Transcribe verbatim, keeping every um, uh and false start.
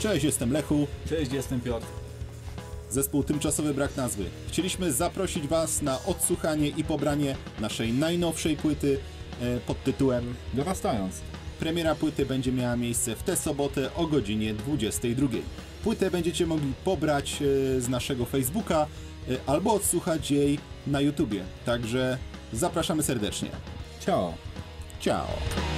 Cześć, jestem Lechu. Cześć, jestem Piotr. Zespół Tymczasowy Brak Nazwy. Chcieliśmy zaprosić Was na odsłuchanie i pobranie naszej najnowszej płyty e, pod tytułem Dorastając. Premiera płyty będzie miała miejsce w tę sobotę o godzinie dwudziestej drugiej. Płytę będziecie mogli pobrać e, z naszego Facebooka e, albo odsłuchać jej na YouTubie. Także zapraszamy serdecznie. Ciao. Ciao.